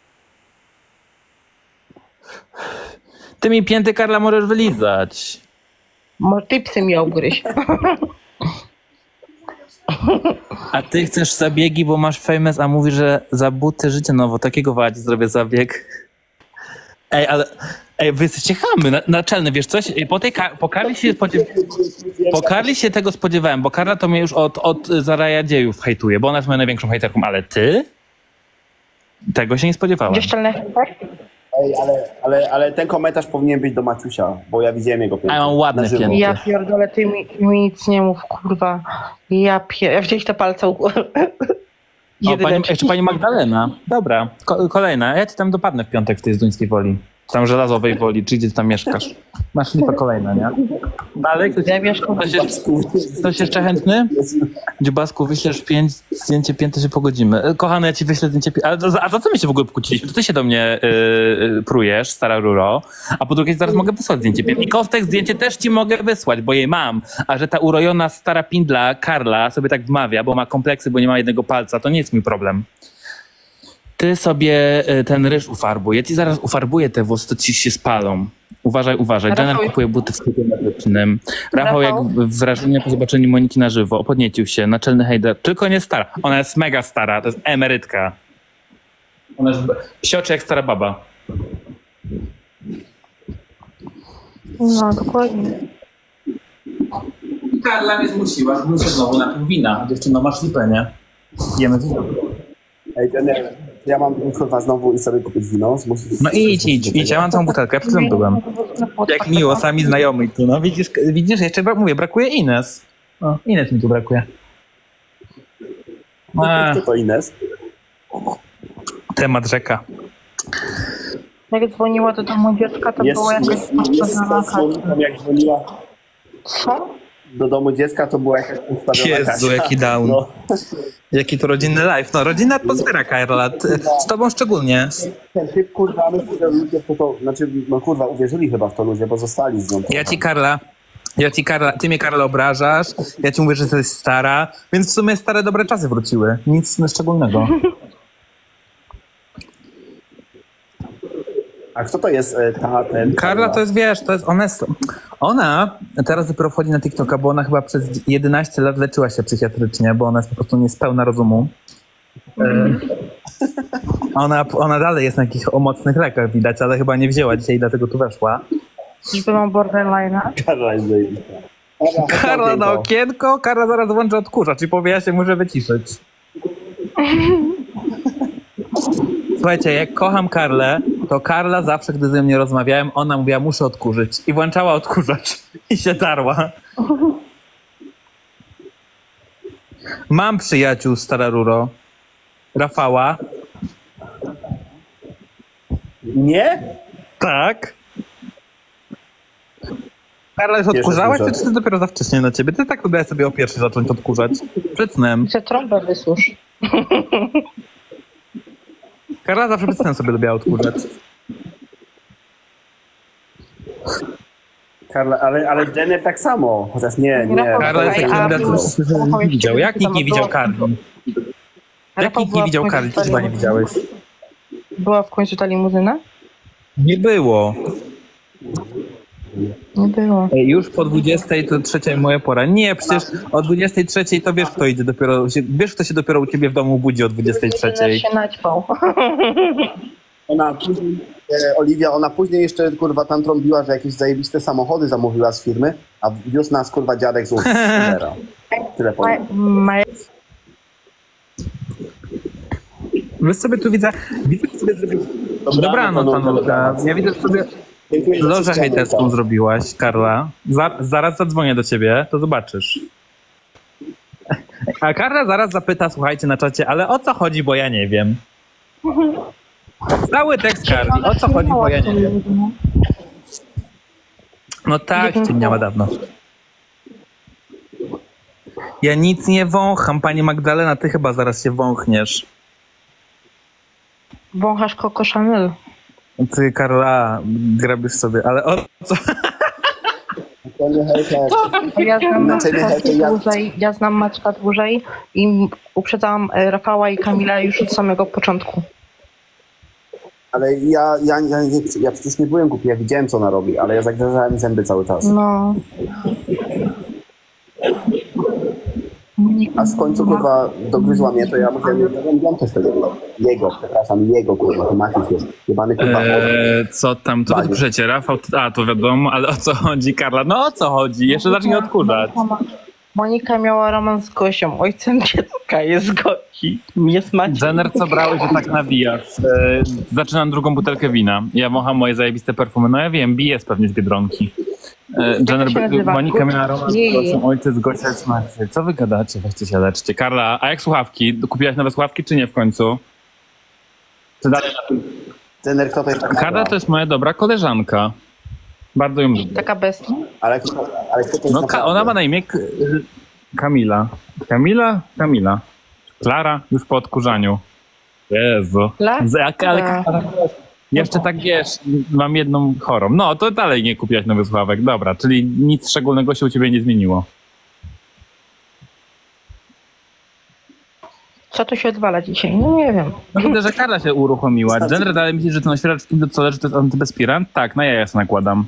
Ty mi pięty, Karla, możesz wylizać. Może typsy mi ugryźć. A ty chcesz zabiegi, bo masz famous, a mówisz, że za buty życie nowo. Takiego wadzi zrobię zabieg. Ej, ale... Ej, wy jesteście chamy, naczelny, wiesz coś? Po Karli się tego spodziewałem, bo Karla to mnie już od Zaraja Dziejów hejtuje, bo ona jest moją największą hejterką, ale ty? Tego się nie spodziewałem. Gdzie szczelny hejter? Ej, ale ten komentarz powinien być do Maciusia, bo ja widziałem jego pięty. A ja mam ładne na żywo. pięty. Ja pierdolę, ty mi nic nie mów, kurwa. Ja wziąłeś te palce u... Jeszcze pani Magdalena. Dobra, kolejna. Ja ci tam dopadnę w piątek w tej Zduńskiej Woli. Tam Żelazowej Woli, czy gdzie ty tam mieszkasz. Masz lipa kolejna, nie? Dalej? Ktoś jeszcze chętny? Dziubasku, wyślesz zdjęcie pięty, się pogodzimy. Kochany, ja ci wyślę zdjęcie pięty. A za co my się w ogóle pokłóciliśmy? To ty się do mnie prujesz, stara ruro. A po drugie, zaraz mogę wysłać zdjęcie pięty. I Kostek zdjęcie też ci mogę wysłać, bo jej mam. A że ta urojona stara pindla Karla sobie tak wmawia, bo ma kompleksy, bo nie ma jednego palca, to nie jest mój problem. Ty sobie ten ryż ufarbuj. Ja ci zaraz ufarbuję te włosy, to ci się spalą. Uważaj. Jenner kupuje buty w sklepie medycznym. Rafał, jak wrażenie po zobaczeniu Moniki na żywo, podniecił się, naczelny hejter. Tylko nie stara. Ona jest mega stara, to jest emerytka. Ona jest psioczy jak stara baba. No, dokładnie. Karla mnie zmusiła, żebym się znowu napił wina. Dziewczyno, masz lipę, nie? Jemy wino. Ej, ja mam kurwa znowu i sobie kupić wino. No idź, ja mam tą butelkę, przed chwilą byłem. Jak miło, sami znajomi tu, no widzisz, jeszcze mówię, brakuje Ines. O, Ines mi tu brakuje. Kto to Ines? Temat rzeka. Jak dzwoniła do domu dziecka, to było jakaś jak dzwoniła Co? do domu dziecka, to była jakaś ustawiona Jezu, Kasia. jaki down. No. Jaki to rodzinny life. No, rodzinna atmosfera, Karla. Z tobą szczególnie. Ten typ, kurwa, myślę, że ludzie w to, znaczy, no kurwa, uwierzyli chyba w to ludzie, bo zostali z nią. Ty mnie, Karla, obrażasz. Ja ci mówię, że jesteś stara. Więc w sumie stare, dobre czasy wróciły. Nic szczególnego. A kto to jest ten? Karla to jest, wiesz, to jest ona teraz dopiero wchodzi na TikToka, bo ona chyba przez 11 lat leczyła się psychiatrycznie, bo ona jest po prostu niespełna rozumu. Ona dalej jest na jakichś mocnych lekach widać, ale chyba nie wzięła dzisiaj, dlatego tu weszła. Niby mam borderline'a. Karla jest zajebista. Karla na okienko, Karla zaraz włączy odkurzacz i powie, ja się muszę wyciszyć. Słuchajcie, jak kocham Karlę, to Karla zawsze, gdy ze mnie rozmawiałem, ona mówiła, muszę odkurzyć. I włączała odkurzacz i się darła. Mam przyjaciół, stara Ruro. Rafała. Nie? Tak. Karla, już odkurzałaś, czy to dopiero za wcześnie na ciebie? Ty tak lubiłaś sobie o pierwszy zacząć odkurzać. Przed snem. Chcę trąbę wysusz. Karla zawsze przed snem sobie lubiła odkurzać. Karla, ale Jenner tak samo. Chociaż nie. Karla jest taki kandydat, który nie widział. Jak nikt nie widział Karli? Jak nikt nie widział Karli, to chyba nie widziałeś. Była w końcu ta limuzyna? Nie było. Nie było. Już po 23 moja pora. Nie, przecież o 23 to wiesz, kto idzie dopiero. Wiesz, kto się dopiero u ciebie w domu budzi o 23. Się naćpał. Ona później, Oliwia, ona później jeszcze kurwa tam trąbiła, że jakieś zajebiste samochody zamówiła z firmy, a wiózł nas kurwa dziadek z Ubera. Tyle powiem. Wy sobie tu widzę sobie zrobił. Dobranoc, Anulka. Ja widzę sobie lożę hejterską zrobiłaś, Karla. Zaraz zadzwonię do ciebie, to zobaczysz. A Karla zaraz zapyta, słuchajcie, na czacie, ale o co chodzi, bo ja nie wiem. Cały tekst Karli, o co chodzi, bo ja nie wiem. No tak, ściemniała dawno. Ja nic nie wącham, pani Magdalena, ty chyba zaraz się wąchniesz. Wąchasz Coco Chanel. Ty, Karla, grabisz sobie, ale o co? Ja znam Maćka dłużej i uprzedzałam Rafała i Kamila już od samego początku. Ale ja przecież nie byłem głupi, ja widziałem, co ona robi, ale ja zagryzałem zęby cały czas. No. Aż w końcu, kurwa, dogryzła mnie, to ja mówię, też tego. Jego, kurwa, to Maciuś jest. Jebany, kurwa, co tam, co wy piszecie, Rafał? A, to wiadomo, ale o co chodzi, Karla? No o co chodzi? Jeszcze zacznij odkurzać. Monika miała romans z Gosią, ojcem dziecka jest Gosi. Jest Maciej. Jenner, co brałeś, że tak nawijasz? Zaczynam drugą butelkę wina. Ja wącham moje zajebiste perfumy. No ja wiem, BS pewnie z Biedronki. Jenner, Monika miała romans z Gosią, ojciec Gosia jest Maciej. Co wy gadacie? Weźcie się leczcie. Karla, a jak słuchawki? Kupiłaś nowe słuchawki, czy nie w końcu? Czy dalej na tym? Jenner, kto to jest? Karla to jest moja dobra koleżanka. Bardzo ją lubię. Taka bestia. Ale kto to jest? No, ona ma na imię Kamila. Kamila. Klara już po odkurzaniu. Jezu. Ale jeszcze tak wiesz, mam jedną chorą. No, to dalej nie kupiłaś nowych słuchawek. Dobra, czyli nic szczególnego się u ciebie nie zmieniło. Co tu się odwala dzisiaj? No nie wiem. No widzę, że Karla się uruchomiła. Jenner dalej myśli, że ten oświadacz co leży, to jest antybezpirant? Tak, na jaja sobie nakładam.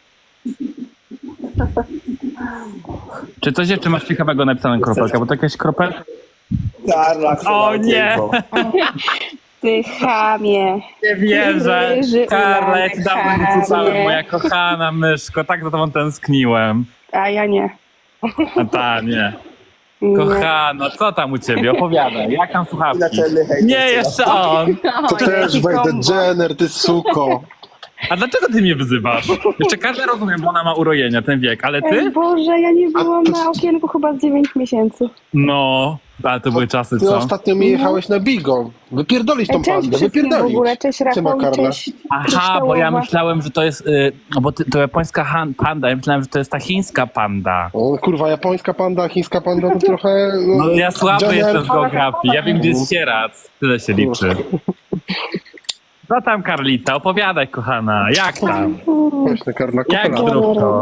Czy coś jeszcze masz ciekawego napisane kropelka? Bo to jakaś kropelka... Karla, o nie! Ty chamie. Nie wierzę. Karla, ja ci dawno nie słyszałem, moja kochana myszko. Tak za tobą tęskniłem. A ja nie. A ta, nie. Kochano, co tam u ciebie? Opowiadaj, jak tam słuchawki? Nie, jeszcze on! To też wejdę, Jenner, ty suko. A dlaczego ty mnie wyzywasz? Jeszcze każdy rozumiem, bo ona ma urojenia, ten wiek, ale ty? Boże, ja nie byłam na okienku chyba z 9 miesięcy. No, ale to były czasy, Ty co? ostatnio mi jechałeś na Bigo. Wypierdolić tą pandę, wypierdolić. W ogóle, cześć Rafał, cześć. Aha, bo ja myślałem, że to jest, bo to japońska panda, ja myślałem, że to jest ta chińska panda. O, kurwa, japońska panda, chińska panda to trochę... No ja słabo Jenner... jestem w geografii, ja wiem, gdzie jest Sierac, tyle się liczy. Co tam, Karlita? Opowiadaj, kochana. Jak tam? Właśnie, Karla, jak zdrówko?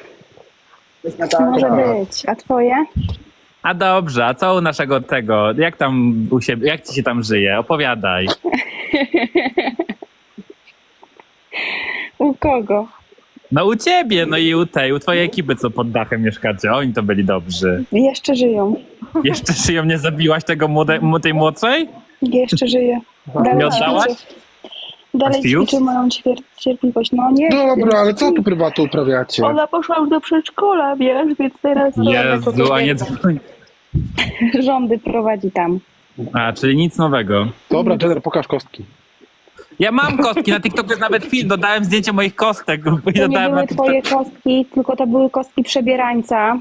Może być. A twoje? A dobrze, a co u naszego tego? Jak tam u siebie, jak ci się tam żyje? Opowiadaj. U kogo? No u ciebie, no i u twojej ekipy, co pod dachem mieszkacie. Oni to byli dobrzy. Jeszcze żyją. Jeszcze żyją, nie zabiłaś tego tej młodszej? Jeszcze żyje. Nie oddałaś? Dalej ćwiczy moją cierpliwość. No nie. Dobra, ale co tu prywatnie uprawiacie? Ona poszła już do przedszkola, wiesz, więc teraz Jezu, a nie... rządy prowadzi tam. A, czyli nic nowego. Dobra, Jenner, pokaż kostki. Ja mam kostki, na TikToku jest nawet film, dodałem zdjęcie moich kostek. I To nie dodałem były na twoje kostki, tylko to były kostki przebierańca.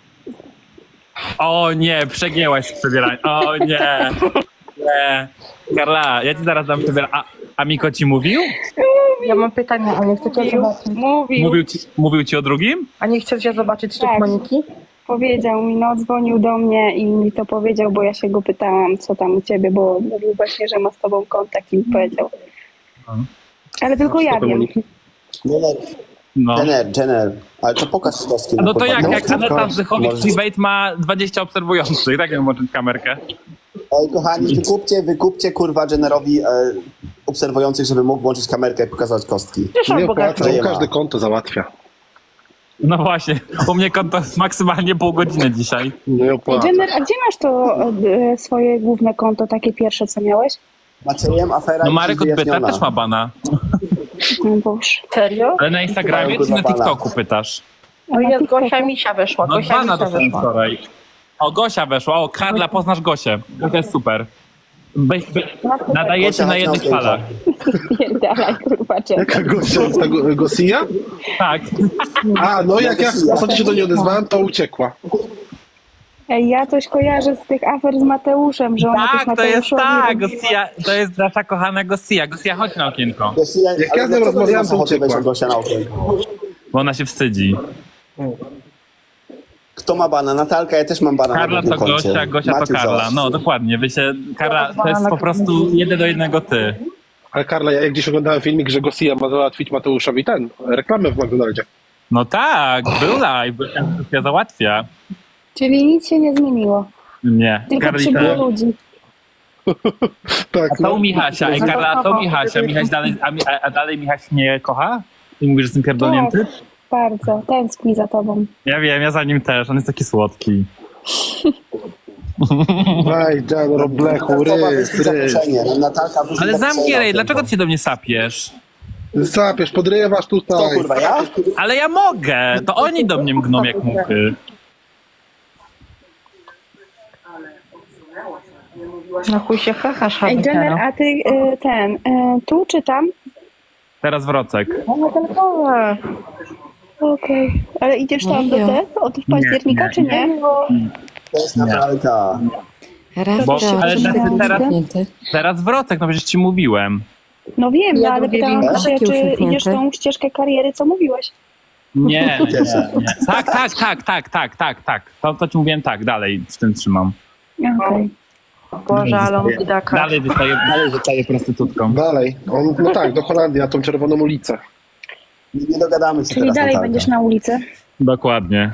O nie, przegięłaś z przebieraniem. O nie. Nie. Karla, ja ci zaraz dam przebieranie. A Miko ci mówił? Ja mam pytanie, a nie chcecie zobaczyć? Mówił ci o drugim? A nie chcecie zobaczyć stóp Tak. Moniki? Powiedział mi, no dzwonił do mnie i mi to powiedział, bo ja się go pytałam, co tam u ciebie, bo mówił właśnie, że ma z tobą kontakt i mi powiedział. Ale tylko ja wiem. No. Jenner, ale to pokaż kostki. No to jak Może- Aneta Zdychowicz może- Private ma 20 obserwujących, tak jak włączyć kamerkę. Ej, kochani, wykupcie kurwa Jennerowi obserwujących, żeby mógł włączyć kamerkę i pokazać kostki. Nie opłaca, Że je on ma. każde konto załatwia. No właśnie, u mnie konto maksymalnie pół godziny dzisiaj. Nie opłaca. Jenner, a gdzie masz to swoje główne konto, takie pierwsze, co miałeś? Maciejem afera No Marek od Byta wyjaśniona. też ma bana. No Boże. Serio? Ale na Instagramie czy na TikToku pytasz? No jest Gosia Misia weszła, No Gosia bana Misia dostałem weszła. wczoraj. O, Gosia weszła. O, Karla, poznasz Gosię. To jest super. Nadajecie na jednych falach. Pierdalaj, kurwa, Jenner. Jaka Gosia? Ta Gosia? Tak. A, no jak ja ostatnio się do niej odezwałem, to uciekła. Ej, ja coś kojarzę z tych afer z Mateuszem, że ona też Tak, to jest Mateuszowi tak. robiła. Gosia, to jest nasza kochana Gosia. Gosia, chodź na okienko. Jak ja z nią rozmawiałem, to uciekła. Gosia na okienko. Bo ona się wstydzi. Kto ma bana? Natalka, ja też mam bana Karla na to koncie. Gosia, Gosia to Maciu, Karla. zobacz. No dokładnie. Wy się, Karla, to jest po prostu 1 do 1 ty. Ale Karla, ja gdzieś oglądałem filmik, że Gosia ma załatwić Mateuszowi reklamę w McDonaldzie. No tak, był live, bo ja załatwia. Czyli nic się nie zmieniło. Nie. Tylko przybyło ludzi. Tak, A co u Michasia? Ej, Karla, a co u Michasia? Michaś dalej, a dalej Michaś mnie kocha? I mówisz, że jestem pierdolnięty? Bardzo. Tęskni za tobą. Ja wiem, ja za nim też. On jest taki słodki. Ej, Jenner, blechu, Natalka, Ale zamknij, dlaczego ty się do mnie sapiesz? Zapiesz, podrywasz To tutaj. kurwa, ja? Ale ja mogę! To oni do mnie mgną jak muchy. Na chuj się hahasz, Ej, Jenner, a ty tu czy tam? Teraz Wrocek. No tylko... Okej. Ale idziesz tam do od października, nie, czy nie? To jest Natalka. Bo, ale Zamknięty. teraz Wrocek, no przecież ci mówiłem. No wiem, Ja ale drugie pytałam winko. się, Takie czy uśmiechnięte. idziesz tą ścieżkę kariery, co mówiłeś. Nie. Tak. To ci mówiłem tak, dalej w tym trzymam. Okej. Boże, ale on bidaka. Dalej zostaje prostytutką. Dalej. No tak, do Holandii, na tą czerwoną ulicę. Nie dogadamy się Czyli teraz, dalej Natalka. będziesz na ulicy. Dokładnie.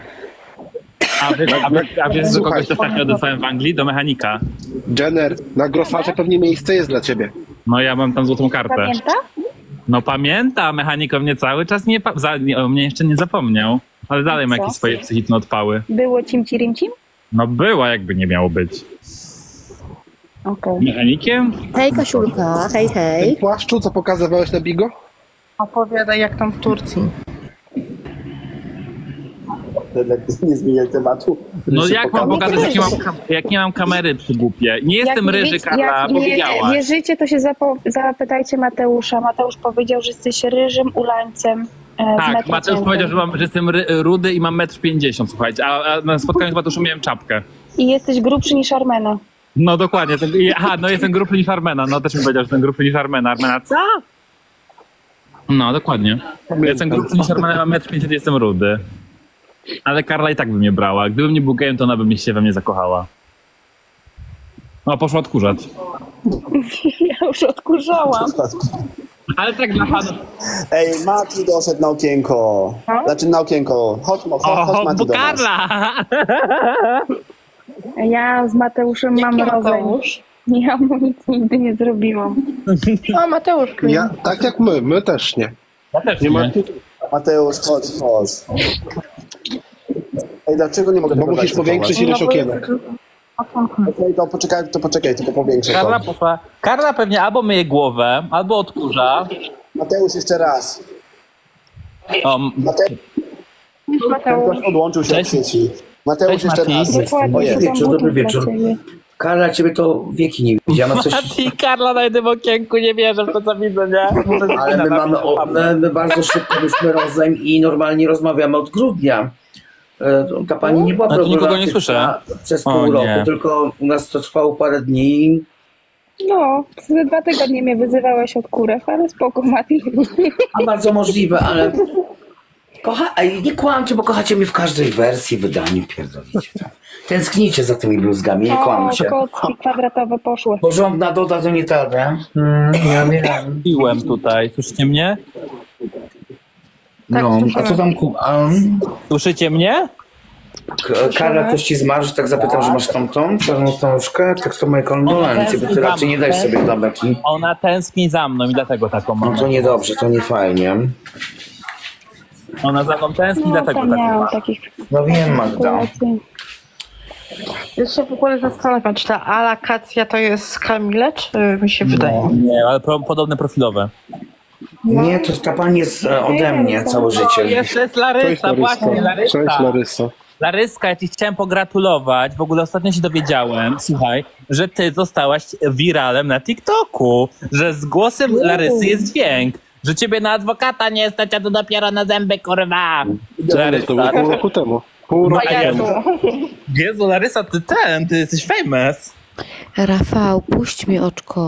A wiesz, do Słuchaj. kogoś ostatnio odesłałem w Anglii? Do mechanika. Jenner, na Grosarze pewnie miejsce jest dla ciebie. No ja mam tam złotą kartę. Pamięta? No pamiętam, mechanik o mnie cały czas o mnie jeszcze nie zapomniał. Ale dalej ma Co? jakieś swoje psychiczne odpały. Było cimci rimcim? No była, jakby nie miało być. Okej. Mechanikiem? Hej Kasiulka, hej, W hej. tym płaszczu, co pokazywałeś na Bigo? Opowiadaj jak tam w Turcji. Nie zmieniaj tematu. No jak mam pokazał. pokazać, jak nie mam kamery przygłupie? Nie jestem ryży, Karla, jak nie powiedziałaś. wierzycie, to się zapytajcie Mateusza. Mateusz powiedział, że jesteś ryżym ulańcem. Tak, Mateusz powiedział, że jestem rudy i mam 1,50 m, słuchajcie, a na spotkaniu z Mateuszem miałem czapkę. I jesteś grubszy niż Armena. No dokładnie. Aha, no jestem grubszy niż Armena. No też mi powiedział, że jestem grubszy niż Armena. Armena, co? No dokładnie. Jestem grubszy niż Armena, mam 1,50 m, jestem rudy. Ale Karla i tak by mnie brała. Gdybym nie był gejem, to ona by się we mnie zakochała. No, poszła odkurzać. Ja już odkurzałam. Ale tak dla fanów. Ej, Mati doszedł na okienko. Znaczy na okienko. Chodź Mati bo do nas. Karla! Ja z Mateuszem mam Jaki rozejm. Mateusz? Ja mu nic nigdy nie zrobiłam. A Mateusz, Ja, tak jak my też nie. Ja też Nie ma... Mateusz, chodź. Ej, dlaczego nie mogę Bo tego musisz powiększyć ilość okienek. Okej, to poczekaj, tylko powiększę to. Karla pewnie albo myje głowę, albo odkurza. Mateusz, jeszcze raz. O, Ktoś odłączył się od sieci. Mateusz, jeszcze raz. Dobry wieczór. Karla, ciebie to wieki nie widziałem. Mati, Karla na jednym okienku, nie wierzę w to, co widzę, nie? Ale my bardzo szybko byliśmy rozejm i normalnie rozmawiamy od grudnia. Ta pani nie była problematyczna przez pół roku, tylko u nas to trwało parę dni. No, za 2 tygodnie mnie wyzywałeś od kurew, ale spoko, Mati. A bardzo możliwe, ale... nie kłamcie, bo kochacie mnie w każdej wersji, wydaniu, pierdolicie. Tęsknicie za tymi bluzgami, nie kłamcie. Kocki kwadratowe poszły. Porządna doda to nie ta, nie? Ja miałem. Piłem tutaj, słyszycie mnie? No, a co tam Słyszycie mnie? Karla, ktoś ci zmarł, że tak zapytam, że masz tamtą czarną wstążkę? Tak to moje kondolencje, bo ty raczej nie dajesz sobie dla Beki. Ona tęskni za mną i dlatego taką mam. No to niedobrze, to nie fajnie. Ona za mną tęskni, dlatego taką ma. No wiem, Magda. Ja się w ogóle zastanawiam, czy ta alakacja to jest Kamile, czy mi się wydaje? Nie, ale podobne profilowe. Nie, to ta pani jest ode mnie całe życie. Jeszcze jest Larysa, właśnie, Larysa. Cześć, Larysa. Laryska, ja ci chciałem pogratulować. W ogóle ostatnio się dowiedziałem, słuchaj, że ty zostałaś wiralem na TikToku, że z głosem Larysy jest dźwięk. Że ciebie na adwokata nie stać, a to dopiero na zęby, kurwa. To było pół roku temu. Pół roku temu. Jezu, Larysa, ty jesteś famous. Rafał, puść mi oczko.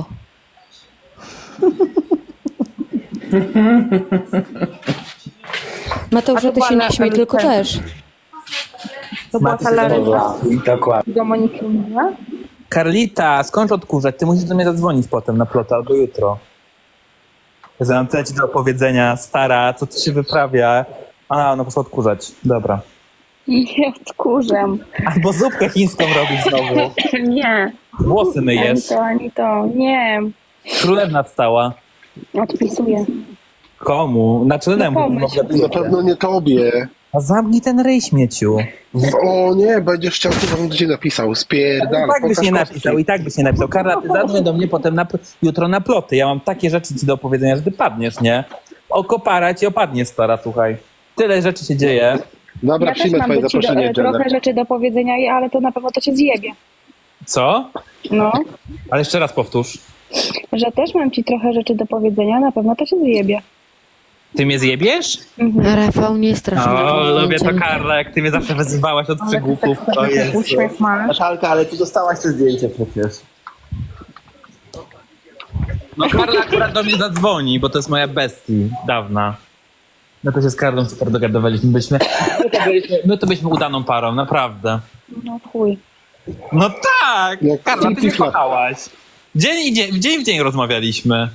Mateusz, że ty się nie śmiej, tylko też. To była ta Larysa. Dokładnie. Do Moniki mówiła? Karlita, skończ odkurzać, ty musisz do mnie zadzwonić potem na plotę albo jutro. Znam tyle ci do opowiedzenia, stara, co tu się wyprawia. A, no poszła odkurzać, dobra. Nie odkurzam. Albo zupkę chińską robić znowu. Nie. Włosy myjesz. Ani to, nie. Królewna wstała. Odpisuję. Komu? Naczelnemu. Na pewno nie tobie. A zamknij ten ryj, śmieciu. O nie, będziesz chciał, to bym do ciebie napisał. Spierdal. I tak byś nie napisał. Karla, ty zadzwoń do mnie potem jutro na ploty. Ja mam takie rzeczy ci do opowiedzenia, że ty padniesz, nie? Okopara ci opadnie, stara, słuchaj. Tyle rzeczy się dzieje. Dobra, przyjmę twoje zaproszenie. Trochę rzeczy do powiedzenia, ale to na pewno to cię zjebie. Co? No. Ale jeszcze raz powtórz. Że też mam ci trochę rzeczy do powiedzenia, na pewno to się zjebie. Ty mnie zjebiesz? Mhm. Rafał, nie strasznie. O, lubię to, Karla, jak ty mnie zawsze wyzywałaś od przygłupów. To jest... Naszalka, ale ty dostałaś to zdjęcie przecież. No Karla akurat do mnie zadzwoni, bo to jest moja bestii dawna. No to się z Karlą super dogadywaliśmy. My to byliśmy udaną parą, naprawdę. No chuj. No tak! Jak Karla, ty mnie kochałaś. Dzień w dzień rozmawialiśmy.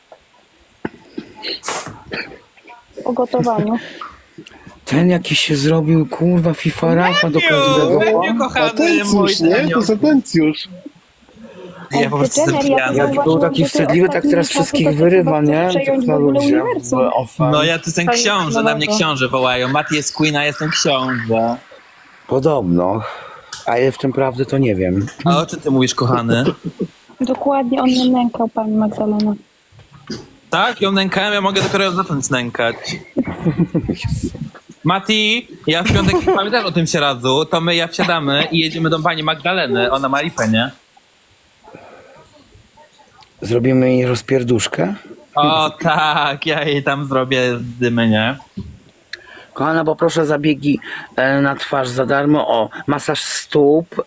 O gotowaniu. Ten jakiś się zrobił, kurwa, FIFA Rafa do każdego. Atencjusz, nie? To jest atencjusz. Ja po prostu jak był taki wstydliwy, tak teraz wszystkich wyrywa, nie? Tak na ludzie. No ja tu jestem książę, na mnie książę wołają. Mati jest queen, a jestem książę. Podobno. A ile w tym prawdy, to nie wiem. A o czym ty mówisz, kochany? Dokładnie, on mnie nękał, pani Magdalena. Tak? Ją nękałem, ja mogę dopiero zacząć nękać. Mati, ja w piątek, pamiętasz o tym sieradzu, to ja wsiadamy i jedziemy do pani Magdaleny. Ona ma lipę, nie? Zrobimy jej rozpierduszkę? O tak, ja jej tam zrobię dymy, nie? Kochana, poproszę zabiegi na twarz za darmo. O, masaż stóp.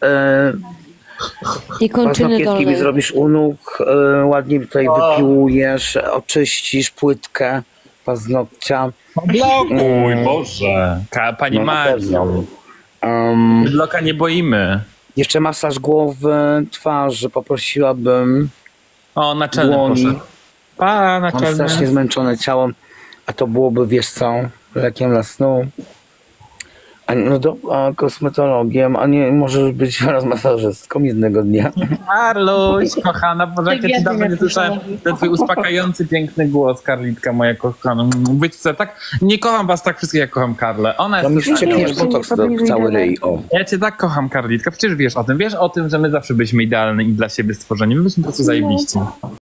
I kończyny dolnej. mi zrobisz u nóg, ładnie tutaj wypiłujesz, oczyścisz płytkę paznokcia. Blokuj, Boże. Pani Mario. Bloka nie boimy. Jeszcze masaż głowy, twarzy poprosiłabym. O, naczelny proszę. Mam strasznie zmęczone ciało, a to byłoby, wiesz co, lekiem dla snu. A kosmetologiem, a nie możesz być raz masażystką jednego dnia. Karluś, kochana, Boże, jak ja ci dawno nie słyszałem ten twój uspokajający, piękny głos, Karlitka moja kochana. Wiecie, tak, nie kocham was tak wszystkich, jak kocham Karlę. Ona jest... To mi wściekniesz botoks w cały ryj, o. Ja cię tak kocham, Karlitka, przecież wiesz o tym, że my zawsze byliśmy idealni i dla siebie stworzeni, my byliśmy po prostu zajebiści.